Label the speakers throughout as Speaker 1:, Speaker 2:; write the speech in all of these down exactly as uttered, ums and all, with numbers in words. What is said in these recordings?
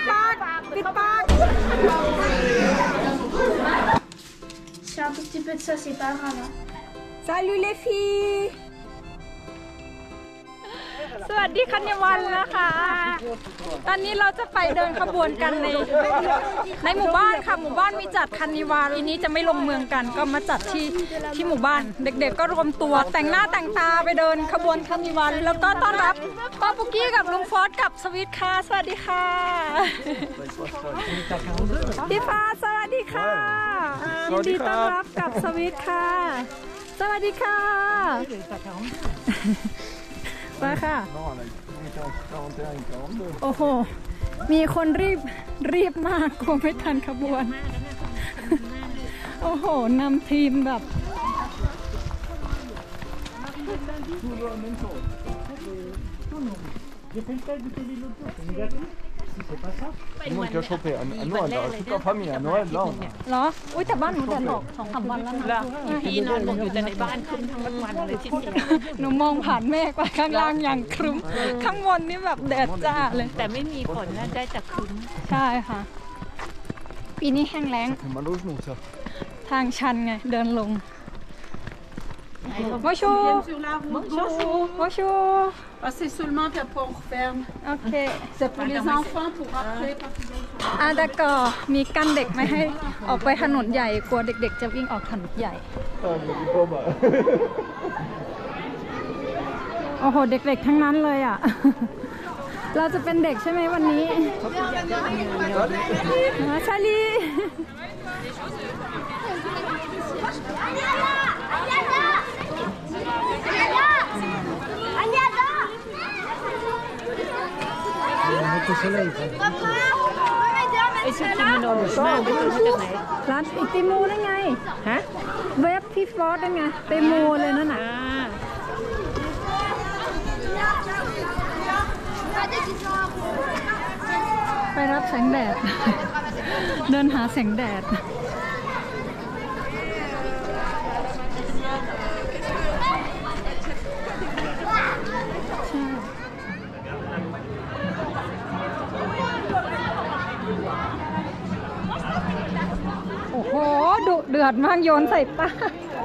Speaker 1: ปากปิดปาก
Speaker 2: C'est un tout petit peu de ça, c'est pas grave.
Speaker 1: Salut les filles สวัสดีคัญญวันนะคะตอนนี้เราจะไปเดินขบวนกันในในหมู่บ้านค่ะหมู่บ้านมีจัดคัญญวันทีนี้จะไม่ลงเมืองกันก็มาจัดที่ที่หมู่บ้านเด็กๆก็รวมตัวแต่งหน้าแต่งตาไปเดินขบวนคัญญวันแล้วก็ต้อนรับป้าปุกกี้กับลุงฟอสกับสวิตค่ะสวัสดีค่ะพี่ฟ้าสวัสดีค่ะยินดีต้อนรับกับสวิตค่ะสวัสดีค่ะมาค่ะโอ้โหมีคนรีบรีบมากกลัวไม่ทันขบวนโอ้โหนำทีมแบบ
Speaker 3: Moi qui a chopé à Noël, toute la famille à Noël là.
Speaker 1: เหรออุ้ยแต่บ้านหนูแดดออกสองสามวันแล้วนะ
Speaker 4: พี่นอนหลบอยู่แต่ในบ้านครึ้มทั้งวันเลยที่นี่
Speaker 1: หนูมองผ่านเมฆไปข้างล่างอย่างครึ้มข้างบนนี่แบบแดดจ้าเลย
Speaker 4: แต่ไม่มีฝนนะได้แต่ครึ้ม
Speaker 1: ใช่ค่ะปีนี้แห้งแล้งทางชันไงเดินลงBonjour. Bonjour. Bonjour.
Speaker 5: Passez seulement puis après on referme.
Speaker 1: Ok.
Speaker 5: C'est pour les enfants pour après.
Speaker 1: อ่ะแต่ก็มีกั้นเด็กไม่ให้ออกไปถนนใหญ่กลัวเด็กๆจะวิ่งออกถนนใหญ่โอ้โหเด็กๆทั้งนั้นเลยอ่ะเราจะเป็นเด็กใช่ไหมวันนี้ชาลี
Speaker 4: ไอชิคิมิโนะมากไปซื้อมาจากไหน
Speaker 1: ร้านอิติมูได้ไง
Speaker 4: ฮะ
Speaker 1: เว็บพี่ฟอสได้ไงเตมูเลยนั่นน่ะไปรับแสงแดดเดินหาแสงแดดโอ้โหดุเดือดมากโยนใส่ปาก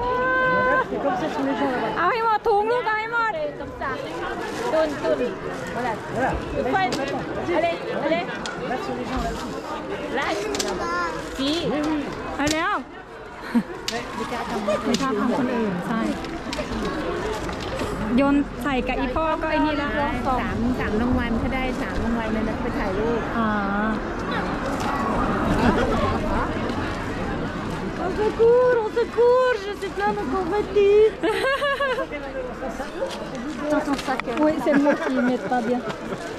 Speaker 1: เอาให้หมดถุงลูกเอาให้หมดตุนตุนอะไรอะไรอะไรไล่พี่เอาแล้วไม่กล้าทำไม่กล้าทำคนอื่นใช่โยนใส่กับอีพ่อก็ไอ้นี่แล้ว
Speaker 4: สามสามรางวัลถ้าได้สามรางวัลเลยนะไปถ่ายรูป
Speaker 1: อ่าOn secours, on secours, je sais plein de confettis. Dans son sac. Oui, c'est moi qui ne mets pas bien.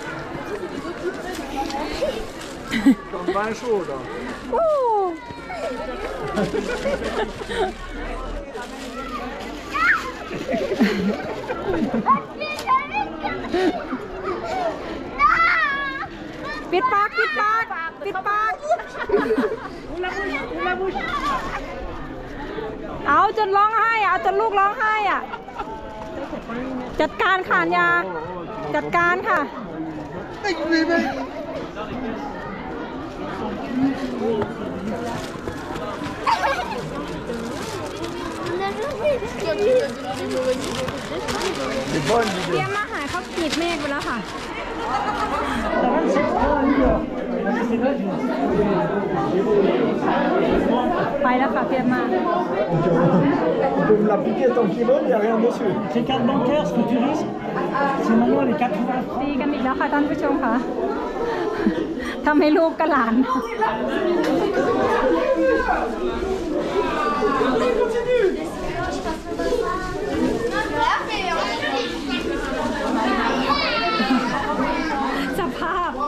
Speaker 3: Comme vin chaud là.
Speaker 1: Oh. Vite pas, vite pas, vite pas. เอาจนร้องไห้อะเอาจนลูกร้องไห้อ่ะจัดการขานยาจัดการค่ะเตรียมมาหาเขากีบเมฆไปแล้วค่ะไปแล้วค่ะเตรียมมา
Speaker 6: C'est carte bancaire, ce que tu risques. C'est maintenant les quatre-vingts francs.
Speaker 1: ตีกันอีกแล้วค่ะท่านผู้ชมค่ะทำให้ลูกกับหลานสภาพ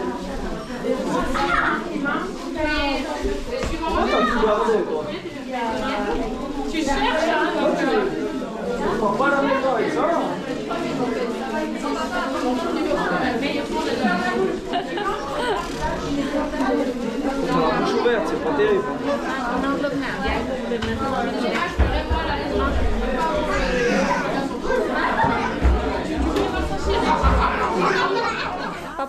Speaker 3: Tu cherches hein? Tu prends pas la maison avec ça. La bouche ouverte, c'est pas terrible.
Speaker 4: Non, le nào dài hơn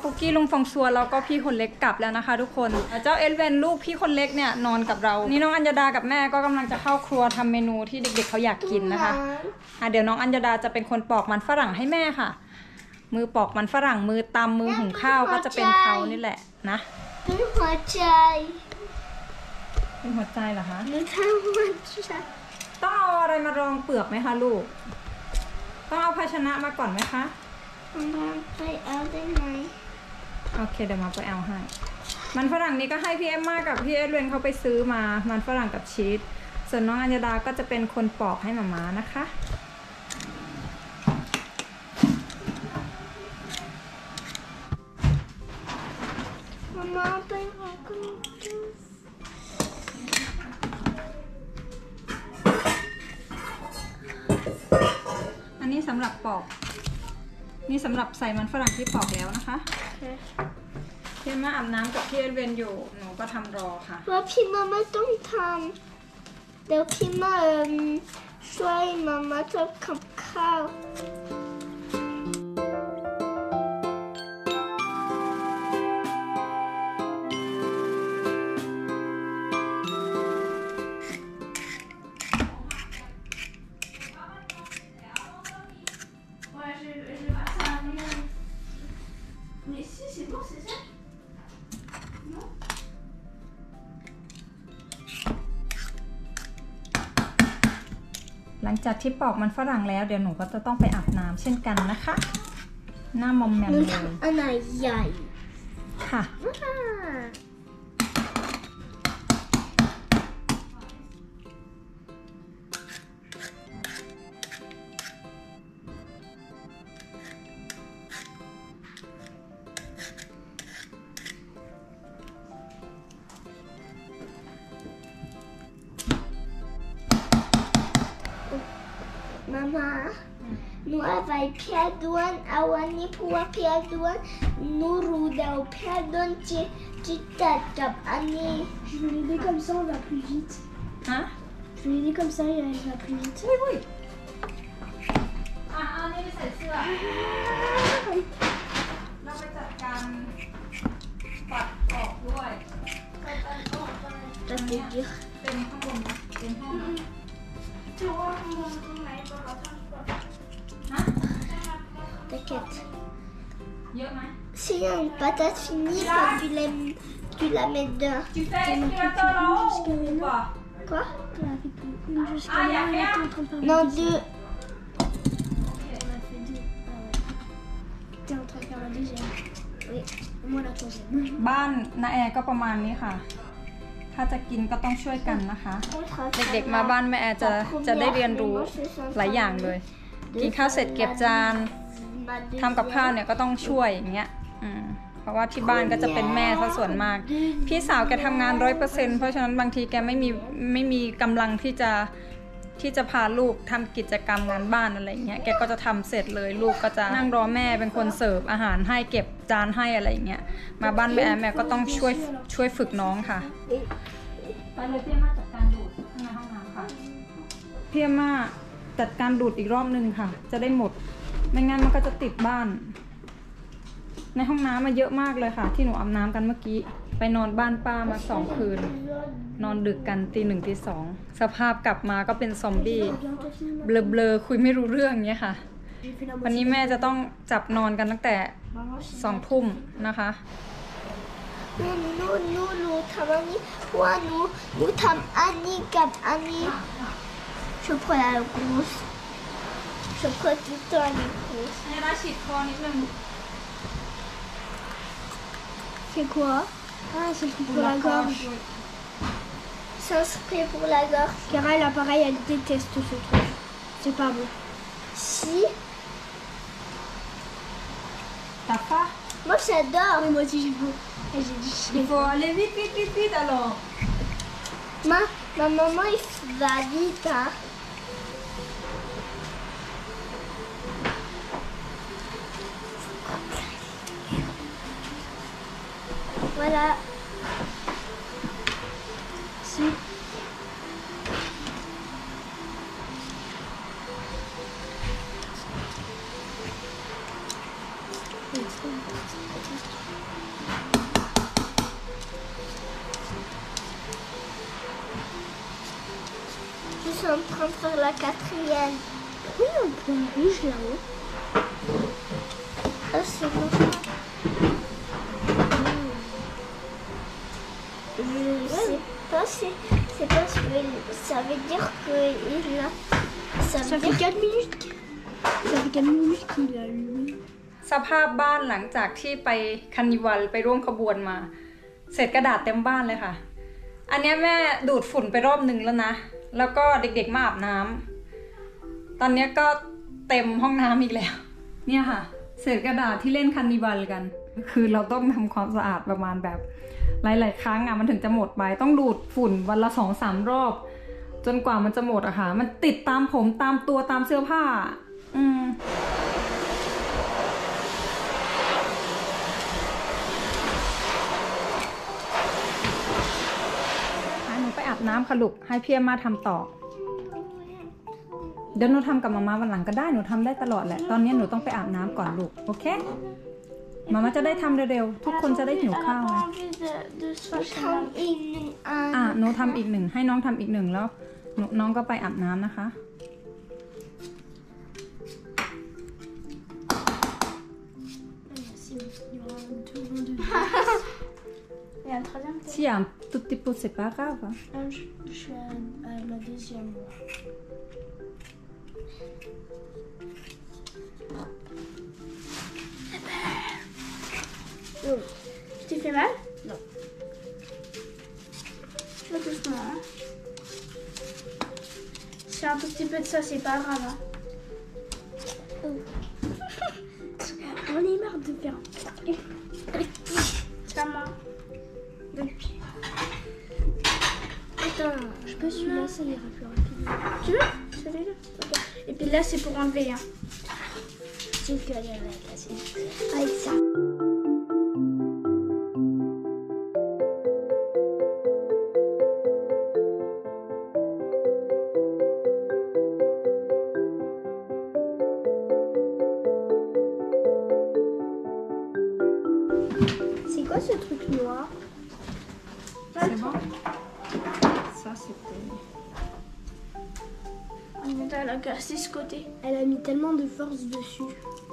Speaker 1: ปุกกี้ลุงฟองซัวแล้วก็พี่คนเล็กกลับแล้วนะคะทุกคนเจ้าเอลเวนลูกพี่คนเล็กเนี่ยนอนกับเรานี่น้องอัญญาดากับแม่ก็กำลังจะเข้าครัวทำเมนูที่เด็กๆเขาอยากกินนะคะอ่ะเดี๋ยวน้องอัญญาดาจะเป็นคนปอกมันฝรั่งให้แม่ค่ะมือปอกมันฝรั่งมือตำมือหุงข้าวก็จะเป็นเขานี่แหละนะ
Speaker 2: เป็นหัวใจ
Speaker 1: เป็นหัวใจเหรอคะ
Speaker 2: เป็นหัวใจ
Speaker 1: ต้องเอาอะไรมารองเปลือกไหมคะลูกต้องเอาภาชนะมาก่อนไหมคะ
Speaker 2: มาไปเอาได้ไหม
Speaker 1: โอเคเดี๋ยวมาไปเอาให้มันฝรั่งนี้ก็ให้พี่เอ็มมากับพี่เอ็ดเวนเขาไปซื้อมามันฝรั่งกับชีสส่วนน้องอัญญาดาก็จะเป็นคนปอกให้หม่าม้านะคะ
Speaker 2: มาไปเอากัน
Speaker 1: อันนี้สำหรับปอกนี่สำหรับใส่มันฝรั่งที่ปอกแล้วนะคะพี่เอ็มมาอาบน้ำกับพี่เอ็ดเวนอยู่หนูก็ทำรอค่ะ
Speaker 2: ว่าพี่มาไม่ต้องทำเดี๋ยวพี่มาช่วยมาม่าทำกับข้าว
Speaker 1: หลังจากที่ปอกมันฝรั่งแล้วเดี๋ยวหนูก็จะต้องไปอาบน้ำเช่นกันนะคะหน้ามอมแมมเลย
Speaker 2: อันไหนใหญ่
Speaker 1: ค่ะ
Speaker 2: มาม่าหนูเอาไว้เพียด้วนเอาวันนี้เพราะว่าเพียด้วนหนูรู้เดาเพียด้วนจีจีตัดกับอันนี้ Je vais l'aider comme ça on va plus vite.
Speaker 1: Hein?
Speaker 2: Je vais l'aider comme ça et elle va plus vite.
Speaker 1: Oui oui. อ่ะอันนี้ใส่เสื้อเราไปจัดการปัดออกด้วยเป็นข้างบนเป็นห้อง
Speaker 2: T'inquiète.
Speaker 1: เยอะไหม
Speaker 2: S'il y a une patate finie, quand tu la, tu la mets dedans.
Speaker 1: Tu fais aspirateur là-haut ou pas?
Speaker 2: Quoi?
Speaker 1: Ah, il y a rien?
Speaker 2: Non, deux. On a fait deux. Ah ouais. T'es en train de faire la deuxième. Oui, moi la troisième.
Speaker 1: บ้านน้าแอร์ก็ประมาณนี้ค่ะถ้าจะกินก็ต้องช่วยกันนะคะเด็กๆมาบ้านแม่แอร์จะจะได้เรียนรู้หลายอย่างเลยกินข้าวเสร็จเก็บจานทำกับข้าวเนี่ยก็ต้องช่วยอย่างเงี้ยอืมเพราะว่าที่บ้านก็จะเป็นแม่ซะส่วนมากพี่สาวแกทำงานร้อยเปอร์เซ็นต์เพราะฉะนั้นบางทีแกไม่มีไม่มีกำลังที่จะที่จะพาลูกทำกิจกรรมงานบ้านอะไรเงี้ยแกก็จะทำเสร็จเลยลูกก็จะนั่งรอแม่เป็นคนเสิร์ฟอาหารให้เก็บจานให้อะไรเงี้ยมาบ้านแม่แม่ก็ต้องช่วยช่วยฝึกน้องค่ะไปเลยพี่มาจัดการดูดข้างในห้องน้ำค่ะพี่มาจัดการดูดอีกรอบนึงค่ะจะได้หมดไม่งั้นมันก็จะติดบ้านในห้องน้ำมาเยอะมากเลยค่ะที่หนูอาบน้ำกันเมื่อกี้ไปนอนบ้านป้ามาสองคืนนอนดึกกันตีหนึ่งตีสองสภาพกลับมาก็เป็นซอมบี้เบลอๆคุยไม่รู้เรื่องเนี้ยค่ะวันนี้แม่จะต้องจับนอนกันตั้งแต่สองทุ่มนะคะ
Speaker 2: นูนูนูนูทำอันนี้ว่านูนูทำอันนี้กับอันนี้ Je prends la grosse. Je prends tout le temps les grosses.
Speaker 1: ให้ราฉีดคอนิดนึง
Speaker 2: C'est quoi? Ah, c'est pour la gorge. C'est un spray pour la gorge. Car elle, pareil, elle déteste ce truc. C'est pas bon. Si.
Speaker 1: T'as pas?
Speaker 2: Moi, j'adore. Oui, moi aussi, j'aime beaucoup. J'ai dit
Speaker 1: Il faut aller vite, vite, vite, vite alors.
Speaker 2: Ma, ma maman, il va vite, hein. Voilà. Si. Je suis en train de faire la quatrième. Oui, un point rouge là-haut. Ah, c'est bon. Je sais pas, c'est parce que ça veut dire que il a. Ça, ça fait quatre minutes. Ça fait quatre minutes qu'il a allumé.
Speaker 1: สภาพบ้านหลังจากที่ไปคาร์นิวัลไปร่วมขบวนมาเศษกระดาษเต็มบ้านเลยค่ะอันนี้แม่ดูดฝุ่นไปรอบหนึ่งแล้วนะแล้วก็เด็กๆมาอาบน้ำตอนนี้ก็เต็มห้องน้ำอีกแล้วเนี่ยค่ะเศษกระดาษที่เล่นคาร์นิวัลกันคือเราต้องทำความสะอาดประมาณแบบหลายๆครั้งอ่ะมันถึงจะหมดไปต้องดูดฝุ่นวันละสองสามรอบจนกว่ามันจะหมดอะค่ะมันติดตามผมตามตัวตามเสื้อผ้าอืมไปอาบน้ำค่ะลูกให้พี่มาทำต่อเดี๋ยวหนูทำกับมาม่าวันหลังก็ได้หนูทำได้ตลอดแหละตอนนี้หนูต้องไปอาบน้ำก่อนลูกโอเคมาม่าจะได้ทำเร็วๆทุกคนจะได้หิวข้าวนะอ่ะหนูทำอีกหนึ่งให้น้องทำอีกหนึ่งแล้วน้องก็ไปอาบน้ำนะคะSi un tout petit peu, c'est pas grave. Hein.
Speaker 2: Je, je suis à, à la deuxième. Oh. Tu t'es fait mal? Non. Pas doucement. Hein. C'est un tout petit peu de ça, c'est pas grave. Hein. Oh. On est marre de faire. Ça m'a. Depuis. Attends, je peux celui-là, ça ira plus rapidement. Tu veux? Celui-là? Ok. Et puis là, c'est pour enlever. Hein. C'est que elle va casser. Avec ça. C'est quoi ce truc noir?
Speaker 1: C'est bon? Ça, c'était...
Speaker 2: Elle a cassé ce côté. Elle a mis tellement de force dessus.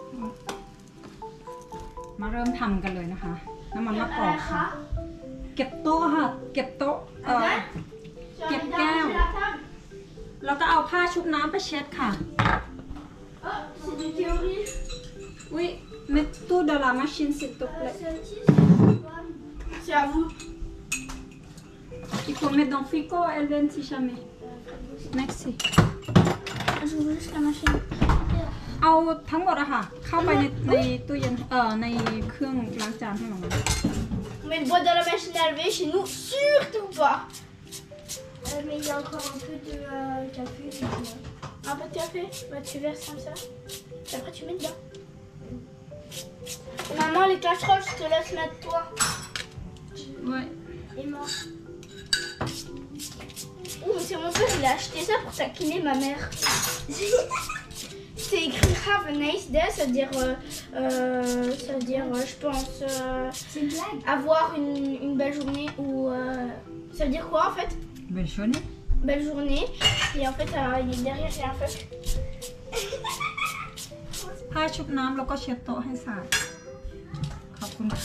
Speaker 1: มาเริ่มทำกันเลยนะคะน้ำมันมะกอกค่ะเก็บโต๊ะค่ะเก็บโต๊ะเอ่อเก็บแก้วแล้วก็เอาผ้าชุบน้ำไปเช็ดค่ะ
Speaker 2: C'est du théorie.
Speaker 1: Oui, mets tout dans la machine s'il te plaît.
Speaker 2: C'est à vous.
Speaker 1: Il faut mettre dans le frigo, elle vient si jamais. Merci.
Speaker 2: Je vous laisse la machine.
Speaker 1: เอาทั้งหมดอะค่ะเข้าไปในในตู้เย็นเอ่อในเครื่องล้างจานให้หน่อย
Speaker 2: On met le bois dans la machine à laver chez nous, surtout pas. Euh, mais il y a encore un peu de euh, café. Un peu de café? Bah tu verses comme ça. Et après tu mets dedans. Et maman, les casseroles, je te laisse mettre toi.
Speaker 1: Ouais.
Speaker 2: Et moi. Oh, mais c'est mon père, il a acheté ça pour taquiner ma mère. C'est écrit Have a nice day, ça veut dire, euh, euh, ça veut dire, euh, je pense, euh, avoir une, une belle journée ou euh, ça veut dire quoi en fait?
Speaker 1: Belle journée.
Speaker 2: Belle journée. Et en fait, euh, derrière, il y a un feu.
Speaker 1: ผ้าชุบน้ำแล้วก็เช็ดโต๊ะให้สะอาดขอบคุณค่ะ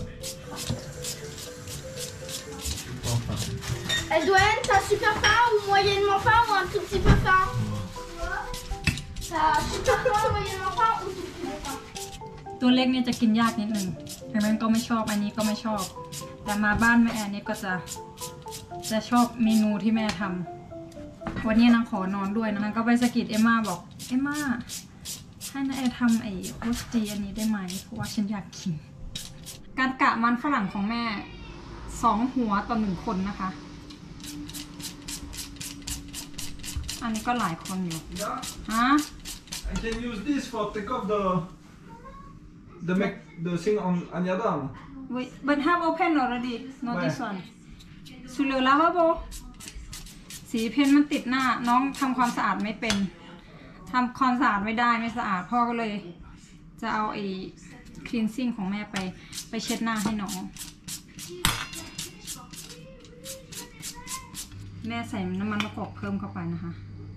Speaker 2: Elle doit être, t'as super faim ou moyennement faim ou un tout petit peu faim? T'as super faim, moyennement faim ou tout petit peu faim?
Speaker 1: ตัวเล็กเนี่ยจะกินยากนิดนึงทางนั้นก็ไม่ชอบอันนี้ก็ไม่ชอบแต่มาบ้านแม่แอนนี่ก็จะจะชอบเมนูที่แม่ทำวันนี้นางขอนอนด้วยนางก็ไปสะกิดเอมม่าบอกเอมม่าให้นาแอนทำไอ้โรสตีอันนี้ได้ไหมเพราะว่าฉันอยากกินการกะมันฝรั่งของแม่สองหัวต่อหนึ่งคนนะคะอันนี้ก็หลายคนอยู่ฮะ
Speaker 3: I can use this for take off the the make the thing on Anyadam.
Speaker 1: Wait, but have open already not this one สุเหลือแล้วว่าโบสีเพนมันติดหน้าน้องทำความสะอาดไม่เป็นทำความสะอาดไม่ได้ไม่สะอาดพ่อก็เลยจะเอาไอ้คลีนซิ่งของแม่ไปไปเช็ดหน้าให้น้องแม่ใส่น้ำมันมะกอกเพิ่มเข้าไปนะคะ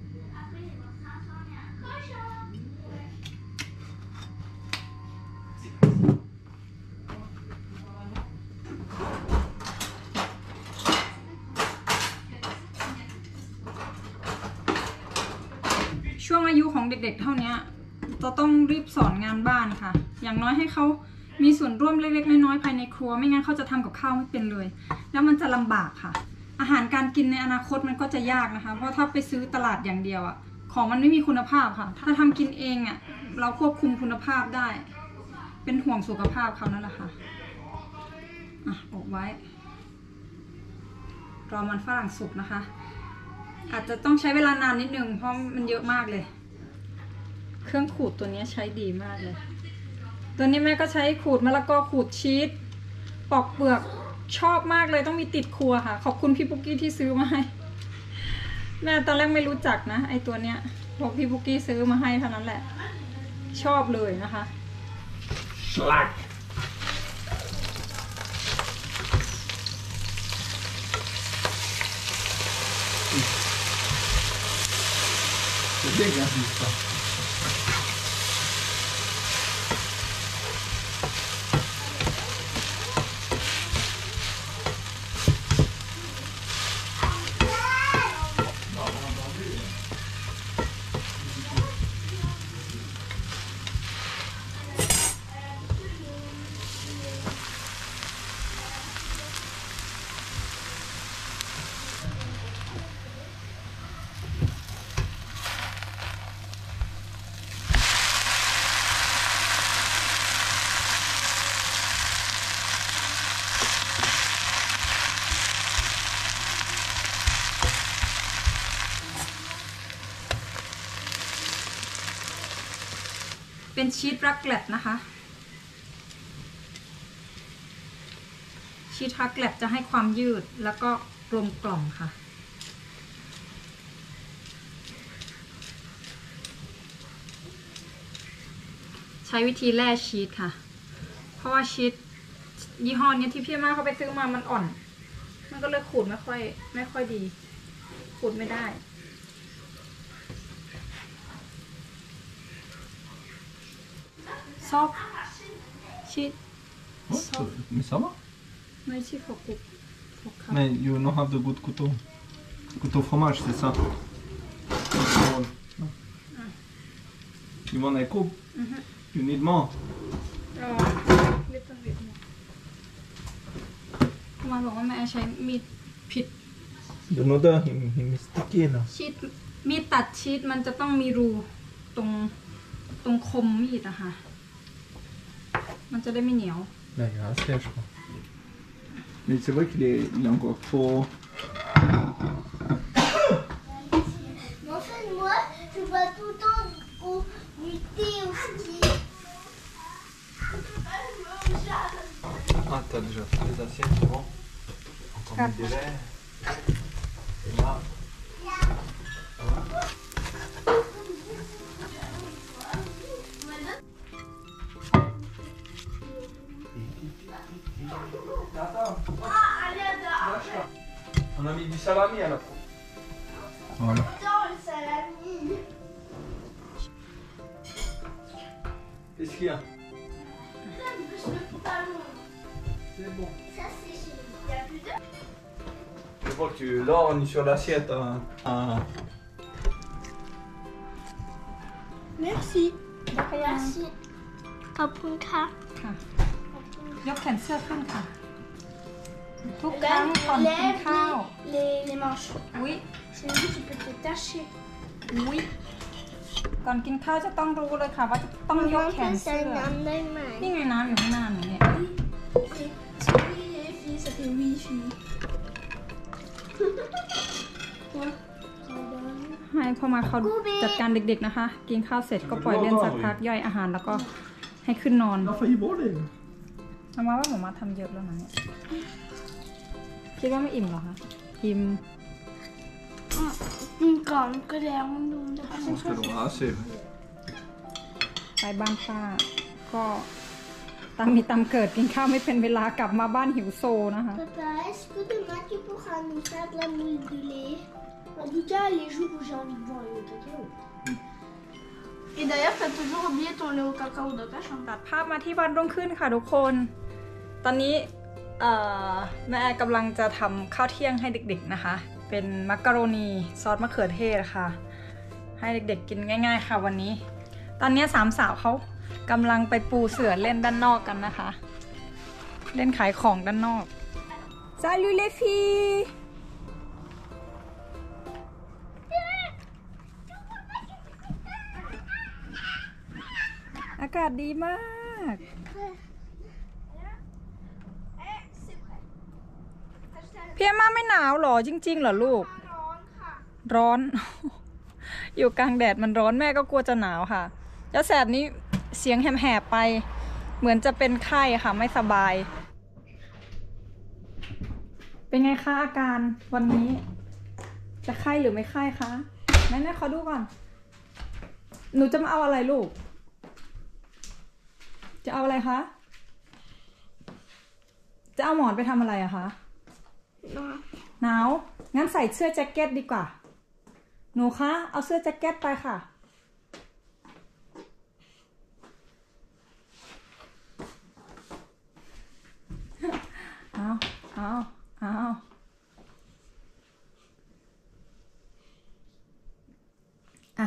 Speaker 1: ช่วงอายุของเด็กๆเท่านี้จะต้องรีบสอนงานบ้านค่ะอย่างน้อยให้เขามีส่วนร่วมเล็กๆน้อยๆภายในครัวไม่งั้นเขาจะทำกับข้าวไม่เป็นเลยแล้วมันจะลำบากค่ะอาหารการกินในอนาคตมันก็จะยากนะคะเพราะถ้าไปซื้อตลาดอย่างเดียวอะของมันไม่มีคุณภาพค่ะถ้าทำกินเองอะเราควบคุมคุณภาพได้เป็นห่วงสุขภาพเขานั่นแหละค่ะอ่ะอบไว้รอมันฝรั่งสุกนะคะอาจจะต้องใช้เวลานานนิดนึงเพราะมันเยอะมากเลยเครื่องขูดตัวนี้ใช้ดีมากเลยตัวนี้แม่ก็ใช้ขูดมะละกอขูดชีสปอกเปลือกชอบมากเลยต้องมีติดครัวค่ะขอบคุณพี่ปุ๊กกี้ที่ซื้อมาให้แม่ตอนแรกไม่รู้จักนะไอตัวเนี้ยพอพี่ปุ๊กกี้ซื้อมาให้เท่านั้นแหละชอบเลยนะคะ
Speaker 3: Slack. C'est bien grandi ça.
Speaker 1: เป็นชีสรักแกลบนะคะชีสรักแกลบจะให้ความยืดแล้วก็กลมกล่อมค่ะใช้วิธีแล่ชีสค่ะเพราะว่าชีสยี่ห้อนี้ที่พี่มาเขาไปซื้อมามันอ่อนมันก็เลยขูดไม่ค่อยไม่ค่อยดีขูดไม่ได้ซอฟชีส
Speaker 3: Oh, mais ça va.
Speaker 1: ไม่ใช่ฟกุกฟกค่ะ
Speaker 3: Mais you don't have the good couteau. Couteau fromage, c'est ça. You want a coupe? You need more.
Speaker 1: รอเล็บต้องเล็บหมดมาบอกว่าแม่ใช้มีดผิด
Speaker 3: The noodle, he, he is sticky now.
Speaker 1: ชีสมีดตัดชีสมันจะต้องมีรูตรงตรงคมมีดอะค่ะมันจะได้ไม่เหนียว
Speaker 3: Là, il est assez, je crois. Mais c'est vrai qu'il est, il est encore trop.
Speaker 2: Mais en fait, moi, je vois tout le temps au du thé aussi.
Speaker 3: Ah, t'as déjà fait les assiettes, c'est bon. Encore mis des verres. Et là. On a mis du salami à la fois. Voilà.
Speaker 2: Dans le salami.
Speaker 3: Qu'est-ce qu'il y a?
Speaker 2: Le talon.
Speaker 3: C'est bon.
Speaker 2: Ça, c'est chez nous. Il y a plus de.
Speaker 3: Je vois que tu lorgnes sur l'assiette. Hein. Ah.
Speaker 2: Merci. Merci. Kapun ka.
Speaker 1: ค่ะยกแขนเสื้อขึ้นค่ะทุกครั้งก่อนกินข้าว
Speaker 2: les, les manches.
Speaker 1: อุ๊ย
Speaker 2: Sinon, tu peux te tacher.
Speaker 1: อุ๊ยก่อนกินข้าวจะต้องรู้เลยค่ะว่าจะต้องยกแขนเสื้อนี่ไงน้ำอยู่ข้างหน้าหนูเนี่ย
Speaker 2: C'est oui, les filles, ça fait oui, filles. Quoi?
Speaker 1: ให้พ่อมาเขาจัดการเด็กๆนะคะ กินข้าวเสร็จก็ปล่อยเล่นสักพักย่อยอาหารแล้วก็ให้ขึ้นนอน
Speaker 3: Il a failli voler.
Speaker 1: เอามาว่าหนูมาทำเยอะแล้วนะเนี่ยคิดว่าไม่อิ่มเหรอคะอิ่ม
Speaker 2: Une grande colère, on nous
Speaker 3: Je pense qu'elle aura assez.
Speaker 1: ไปบ้านป้าก็ตามมีตามเกิดกินข้าวไม่เป็นเวลากลับมาบ้านหิวโซนะคะ
Speaker 2: Papa, est-ce que demain tu pourras nous faire de la moule de lait? En tout cas, les jours où j'ai envie de boire le cacao. Et d'ailleurs, t'as toujours oublié ton lait au cacao dans ta chambre.
Speaker 1: ตัดภาพมาที่วันรุ่งขึ้นค่ะทุกคน ตอนนี้แม่กำลังจะทำข้าวเที่ยงให้เด็กๆนะคะ เป็นมักกะโรนีซอสมะเขือเทศค่ะ ให้เด็กๆกินง่ายๆค่ะวันนี้ ตอนนี้สามสาวเขากำลังไปปูเสื่อเล่นด้านนอกกันนะคะ เล่นขายของด้านนอก Salut les filles อากาศดีมากพี่เอ็มม่าไม่หนาวหรอจริงๆเหรอลูก
Speaker 2: ร้อนค่ะ
Speaker 1: ร้อน อยู่กลางแดดมันร้อนแม่ก็กลัวจะหนาวค่ะเจ้าแสบนี้เสียงแหบๆไปเหมือนจะเป็นไข้ค่ะไม่สบาย เป็นไงคะอาการวันนี้ จะไข้หรือไม่ไข้คะแม่แม่ขอดูก่อนหนูจะมาเอาอะไรลูกจะเอาอะไรคะจะเอาหมอนไปทำอะไรอะคะหนาวงั้นใส่เสื้อแจ็คเก็ตดีกว่าหนูคะเอาเสื้อแจ็คเก็ตไปค่ะเอาเอาเอาอ่ะ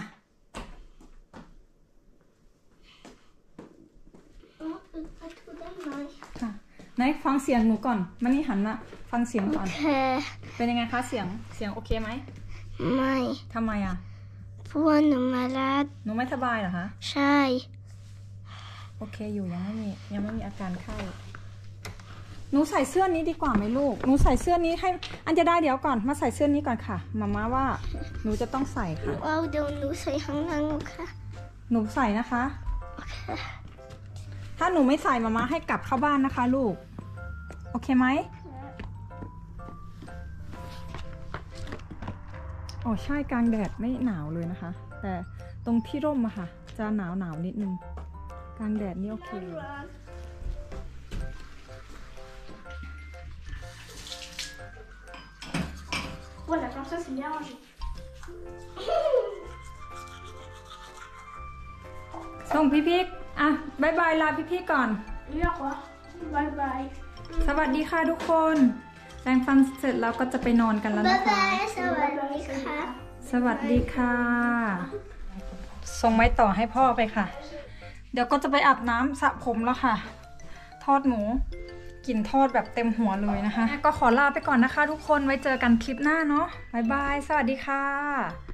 Speaker 1: ค่ะไหนฟังเสียงหนูก่อนมานี่หันมาฟังเสียงก่อน เป็นยังไงคะเสียงเสียงโอเคไหม
Speaker 2: ไม่
Speaker 1: ทำไมอ่ะ
Speaker 2: เพราะว่าหนูมาลาด
Speaker 1: หนูไม่สบายเหรอคะ
Speaker 2: ใช่
Speaker 1: โอเคอยู่ยังไม่มียังไม่มีอาการไข้หนูใส่เสื้อนี้ดีกว่าไหมลูกหนูใส่เสื้อนี้ให้อันจะได้เดี๋ยวก่อนมาใส่เสื้อนี้ก่อนค่ะมาม่าว่าหนูจะต้องใส่ค่ะ
Speaker 2: เอาเดี๋ยวหนูใส่ข้างล่างค่ะ
Speaker 1: หนูใส่นะคะ ถ้าหนูไม่ใส่มาม่าให้กลับเข้าบ้านนะคะลูกโอเคไหมอ๋อใช่กลางแดดไม่หนาวเลยนะคะแต่ตรงที่ร่มอะค่ะจะหนาวหนาวนิดนึงกลางแดดนี่โอเคเลย
Speaker 2: Voilà, comme ça c'est bien rangé.
Speaker 1: ส่งพี่พี่อ่ะบายบายลาพี่พี่ก่อน
Speaker 2: Et au revoir. Bye bye.
Speaker 1: สวัสดีค่ะทุกคนแปรงฟันเสร็จแล้วก็จะไปนอนกันแล้ว
Speaker 2: Bye
Speaker 1: นะคะ
Speaker 2: bye, ça va être
Speaker 1: สวัสดีค่ะส่งไม้ต่อให้พ่อไปค่ะ เดี๋ยวก็จะไปอาบน้ำสระผมแล้วค่ะ ทอดหมูกลิ่นทอดแบบเต็มหัวเลยนะคะ ก็ขอลาไปก่อนนะคะทุกคนไว้เจอกันคลิปหน้าเนาะบ๊ายบายสวัสดีค่ะ